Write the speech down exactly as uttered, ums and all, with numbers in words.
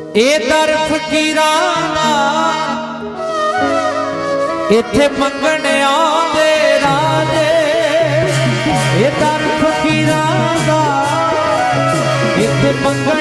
ए दर फकीरां दा इत्थे मंगण आउंदे राजे। ए दर फकीरां दा इत्थे मंगण